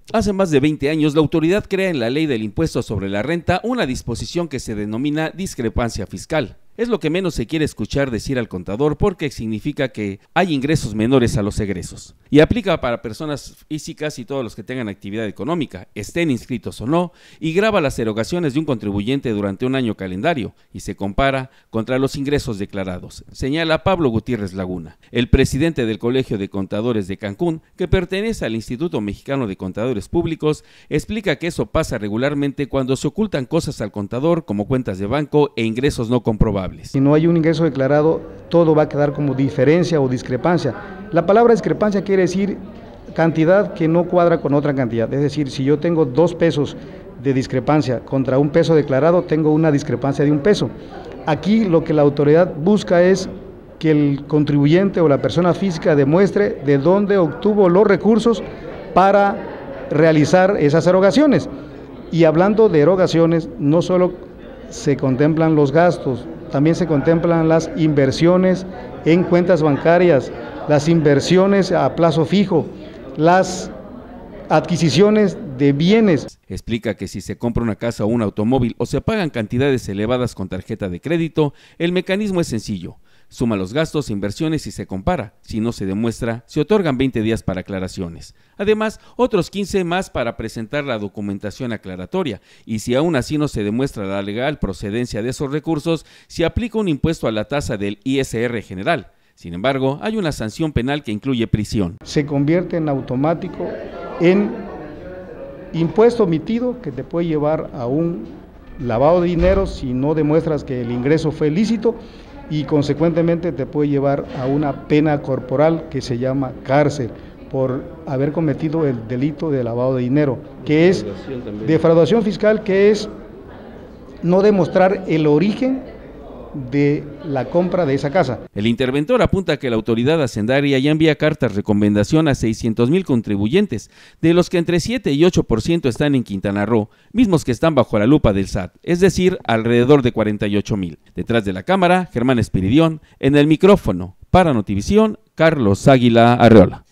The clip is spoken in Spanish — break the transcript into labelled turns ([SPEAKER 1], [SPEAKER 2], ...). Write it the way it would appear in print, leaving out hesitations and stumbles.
[SPEAKER 1] Hace más de 20 años, la autoridad crea en la Ley del Impuesto sobre la Renta una disposición que se denomina discrepancia fiscal. Es lo que menos se quiere escuchar decir al contador porque significa que hay ingresos menores a los egresos. Y aplica para personas físicas y todos los que tengan actividad económica, estén inscritos o no, y grava las erogaciones de un contribuyente durante un año calendario y se compara contra los ingresos declarados, señala Pablo Gutiérrez Laguna, el presidente del Colegio de Contadores de Cancún, que pertenece al Instituto Mexicano de Contadores Públicos. Explica que eso pasa regularmente cuando se ocultan cosas al contador como cuentas de banco e ingresos no comprobables.
[SPEAKER 2] Si no hay un ingreso declarado, todo va a quedar como diferencia o discrepancia. La palabra discrepancia quiere decir cantidad que no cuadra con otra cantidad. Es decir, si yo tengo 2 pesos de discrepancia contra 1 peso declarado, tengo una discrepancia de 1 peso. Aquí lo que la autoridad busca es que el contribuyente o la persona física demuestre de dónde obtuvo los recursos para realizar esas erogaciones. Y hablando de erogaciones, no solo se contemplan los gastos, también se contemplan las inversiones en cuentas bancarias, las inversiones a plazo fijo, las adquisiciones de bienes.
[SPEAKER 1] Explica que si se compra una casa o un automóvil o se pagan cantidades elevadas con tarjeta de crédito, el mecanismo es sencillo. Suma los gastos, inversiones y se compara. Si no se demuestra, se otorgan 20 días para aclaraciones. Además, otros 15 más para presentar la documentación aclaratoria. Y si aún así no se demuestra la legal procedencia de esos recursos, se aplica un impuesto a la tasa del ISR general. Sin embargo, hay una sanción penal que incluye prisión.
[SPEAKER 2] Se convierte en automático en impuesto omitido que te puede llevar a un lavado de dinero si no demuestras que el ingreso fue lícito, y consecuentemente te puede llevar a una pena corporal que se llama cárcel por haber cometido el delito de lavado de dinero, que es defraudación fiscal, que es no demostrar el origen de la compra de esa casa.
[SPEAKER 1] El interventor apunta que la autoridad hacendaria ya envía cartas recomendación a 600,000 contribuyentes, de los que entre 7 y 8% están en Quintana Roo, mismos que están bajo la lupa del SAT, es decir, alrededor de 48,000. Detrás de la cámara, Germán Espiridión, en el micrófono, para Notivisión, Carlos Águila Arreola.